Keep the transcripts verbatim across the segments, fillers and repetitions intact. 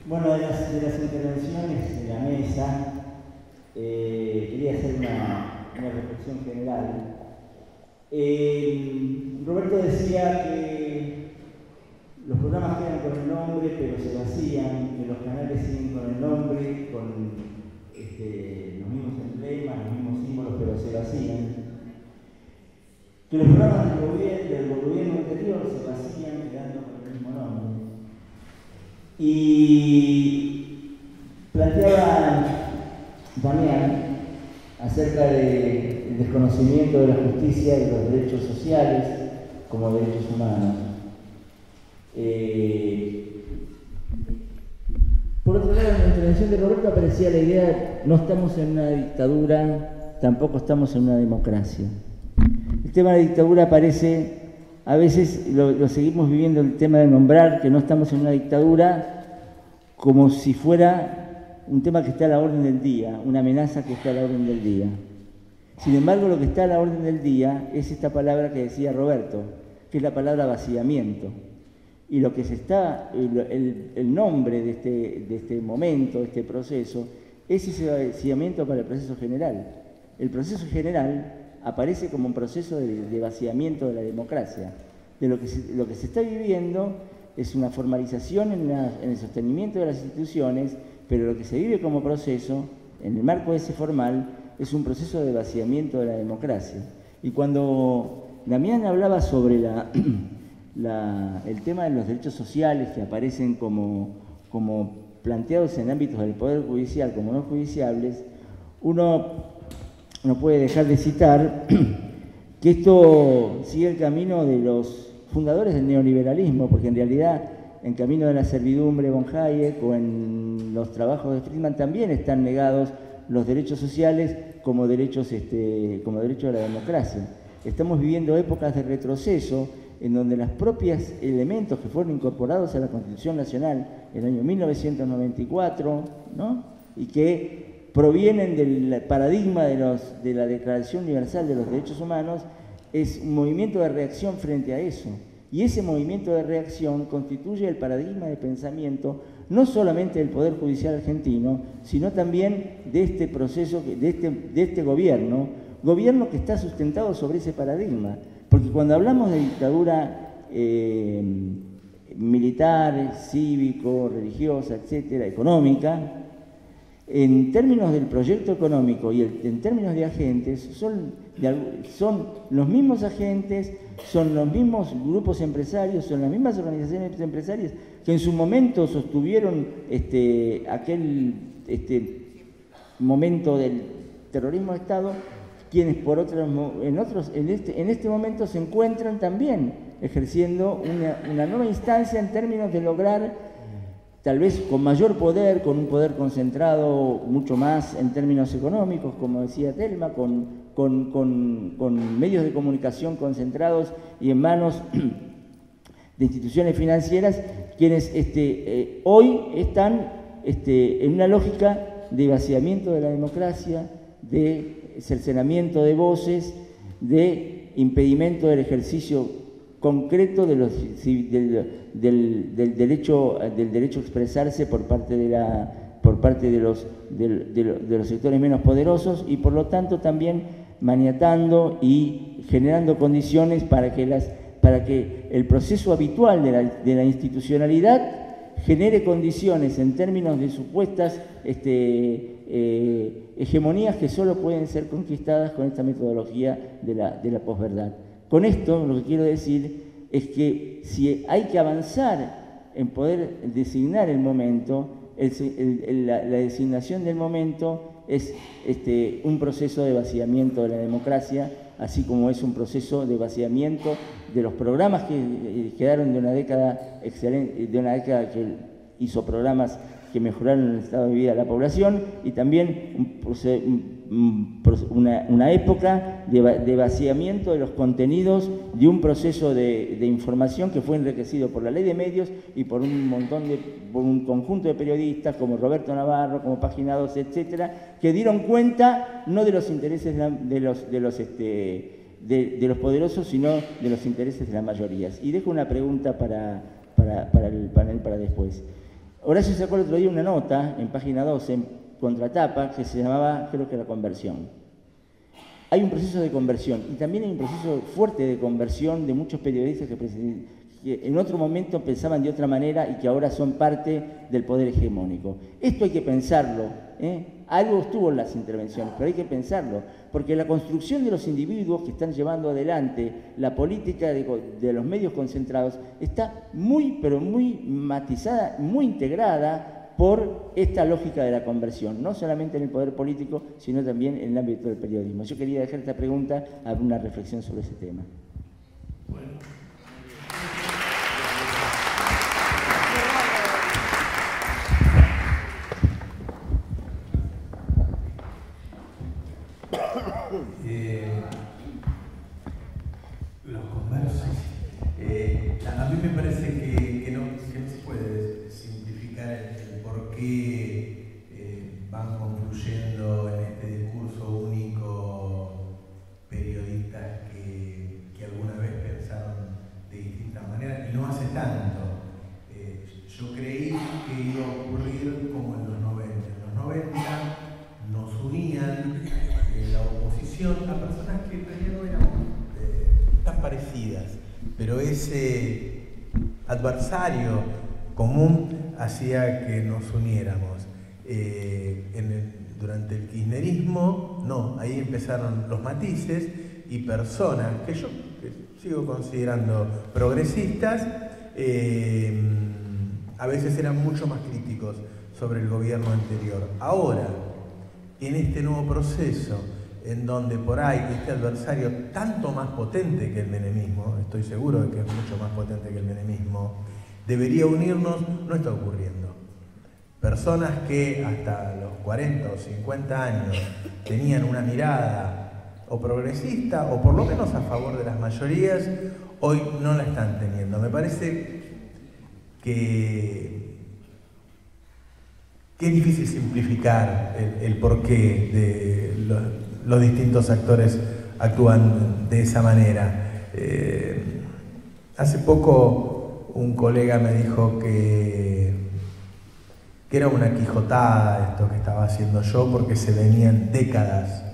Bueno, de las, de las intervenciones de la mesa, eh, quería hacer una, una reflexión general. Eh, Roberto decía que los programas quedan con el nombre, pero se vacían, que los canales siguen con el nombre, con este, los mismos emblemas, los mismos símbolos, pero se vacían. Que los programas del gobierno, del gobierno anterior se vacían, quedando con el mismo nombre. Y planteaba Damián acerca del desconocimiento de la justicia y de los derechos sociales como derechos humanos. Eh, por otro lado, en la intervención de Roberto aparecía la idea: no estamos en una dictadura, tampoco estamos en una democracia. El tema de la dictadura aparece, a veces lo, lo seguimos viviendo, el tema de nombrar que no estamos en una dictadura como si fuera un tema que está a la orden del día, una amenaza que está a la orden del día. Sin embargo, lo que está a la orden del día es esta palabra que decía Roberto, que es la palabra vaciamiento. Y lo que se está, el, el, el nombre de este, de este momento, de este proceso, es ese vaciamiento para el proceso general. El proceso general aparece como un proceso de, de vaciamiento de la democracia. De lo que se, lo que se está viviendo es una formalización en, la, en el sostenimiento de las instituciones, pero lo que se vive como proceso, en el marco de ese formal, es un proceso de vaciamiento de la democracia. Y cuando Damián hablaba sobre la, la, el tema de los derechos sociales que aparecen como, como planteados en ámbitos del Poder Judicial como no judiciables, uno no puede dejar de citar que esto sigue el camino de los fundadores del neoliberalismo, porque en realidad en Camino de la Servidumbre, von Hayek, o en los trabajos de Friedman también están negados los derechos sociales como derechos, este, como derecho a la democracia. Estamos viviendo épocas de retroceso en donde los propios elementos que fueron incorporados a la Constitución Nacional en el año mil novecientos noventa y cuatro, ¿no? Y que provienen del paradigma de, los, de la Declaración Universal de los Derechos Humanos, es un movimiento de reacción frente a eso. Y ese movimiento de reacción constituye el paradigma de pensamiento no solamente del Poder Judicial argentino, sino también de este proceso, de este, de este gobierno, gobierno que está sustentado sobre ese paradigma. Porque cuando hablamos de dictadura eh, militar, cívico, religiosa, etcétera, económica, en términos del proyecto económico y el, en términos de agentes, son, de, son los mismos agentes, son los mismos grupos empresarios, son las mismas organizaciones empresarias que en su momento sostuvieron este, aquel este, momento del terrorismo de Estado, quienes por otros, en, otros, en, este, en este momento se encuentran también ejerciendo una, una nueva instancia en términos de lograr, tal vez con mayor poder, con un poder concentrado mucho más en términos económicos, como decía Telma, con, con, con, con medios de comunicación concentrados y en manos de instituciones financieras, quienes este, eh, hoy están este, en una lógica de vaciamiento de la democracia, de cercenamiento de voces, de impedimento del ejercicio concreto de los, del, del, del, derecho, del derecho a expresarse por parte de, la, por parte de, los, de, de, de los sectores menos poderosos, y por lo tanto también maniatando y generando condiciones para que, las, para que el proceso habitual de la, de la institucionalidad genere condiciones en términos de supuestas este, eh, hegemonías que solo pueden ser conquistadas con esta metodología de la, de la posverdad. Con esto lo que quiero decir es que si hay que avanzar en poder designar el momento, el, el, la, la designación del momento es este, un proceso de vaciamiento de la democracia, así como es un proceso de vaciamiento de los programas que quedaron de una década excelente, de una década que hizo programas que mejoraron el estado de vida de la población, y también un, una, una época de, de vaciamiento de los contenidos de un proceso de, de información que fue enriquecido por la ley de medios y por un montón de, por un conjunto de periodistas como Roberto Navarro, como Página doce, etcétera, que dieron cuenta no de los intereses de los, de los, este, de, de los poderosos, sino de los intereses de las mayorías. Y dejo una pregunta para, para, para el panel para después. Horacio sacó el otro día una nota en página doce, en contratapa, que se llamaba, creo que la conversión. Hay un proceso de conversión y también hay un proceso fuerte de conversión de muchos periodistas que, que en otro momento pensaban de otra manera y que ahora son parte del poder hegemónico. Esto hay que pensarlo, ¿eh? Algo estuvo en las intervenciones, pero hay que pensarlo, porque la construcción de los individuos que están llevando adelante la política de, de los medios concentrados está muy, pero muy matizada, muy integrada por esta lógica de la conversión, no solamente en el poder político, sino también en el ámbito del periodismo. Yo quería dejar esta pregunta a una reflexión sobre ese tema. Bueno. Eh, los conversos. Eh, a mí me parece que, que, no, que no se puede simplificar el, el por qué eh, van confluyendo en este discurso único periodistas que, que alguna vez pensaron de distintas maneras y no hace tanto. Eh, yo creí que iba a ocurrir como en los noventa. En los noventa nos unían la oposición a personas que en realidad no eran eh, tan parecidas, pero ese adversario común hacía que nos uniéramos. Eh, en el, durante el kirchnerismo, no, ahí empezaron los matices y personas que yo que sigo considerando progresistas, eh, a veces eran mucho más críticos sobre el gobierno anterior. Ahora, en este nuevo proceso, en donde por ahí este adversario tanto más potente que el menemismo, estoy seguro de que es mucho más potente que el menemismo, debería unirnos, no está ocurriendo. Personas que hasta los cuarenta o cincuenta años tenían una mirada o progresista o por lo menos a favor de las mayorías, hoy no la están teniendo. Me parece que que es difícil simplificar el, el porqué de los, los distintos actores actúan de esa manera. Eh, hace poco un colega me dijo que, que era una quijotada esto que estaba haciendo yo porque se venían décadas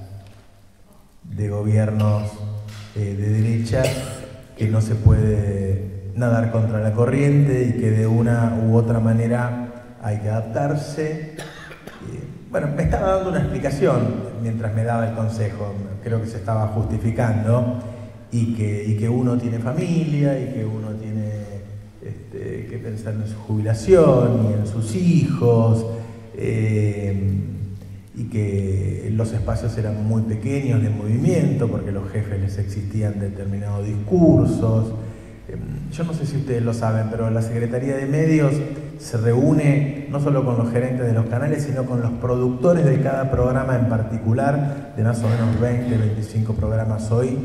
de gobiernos eh, de derecha que no se puede nadar contra la corriente y que de una u otra manera hay que adaptarse. Bueno, me estaba dando una explicación mientras me daba el consejo, creo que se estaba justificando, y que, y que uno tiene familia, y que uno tiene este, que pensar en su jubilación y en sus hijos, eh, y que los espacios eran muy pequeños de movimiento porque los jefes les existían determinados discursos. Yo no sé si ustedes lo saben, pero la Secretaría de Medios se reúne no solo con los gerentes de los canales, sino con los productores de cada programa en particular, de más o menos veinte, veinticinco programas hoy,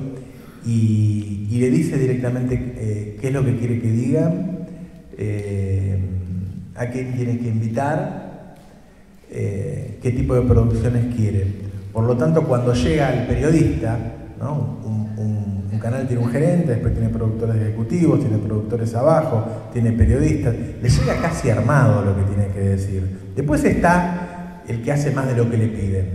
y, y le dice directamente eh, qué es lo que quiere que digan, eh, a quién tiene que invitar, eh, qué tipo de producciones quiere. Por lo tanto, cuando llega el periodista, ¿no? un, un, un canal tiene un gerente, después tiene productores ejecutivos, tiene productores abajo, tiene periodistas, le llega casi armado lo que tiene que decir. Después está el que hace más de lo que le piden,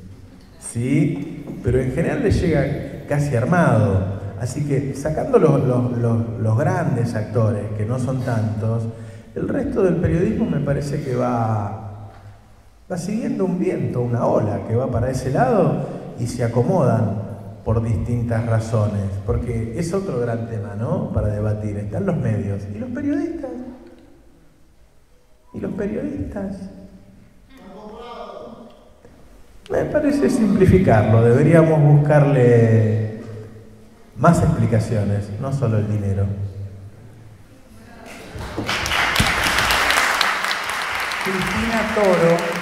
¿sí? Pero en general le llega casi armado. Así que sacando los, los, los, los grandes actores, que no son tantos, el resto del periodismo me parece que va, va siguiendo un viento, una ola que va para ese lado y se acomodan por distintas razones, porque es otro gran tema, ¿no?, para debatir. Están los medios y los periodistas. Y los periodistas. Me parece simplificarlo, deberíamos buscarle más explicaciones, no solo el dinero. Cristina Toro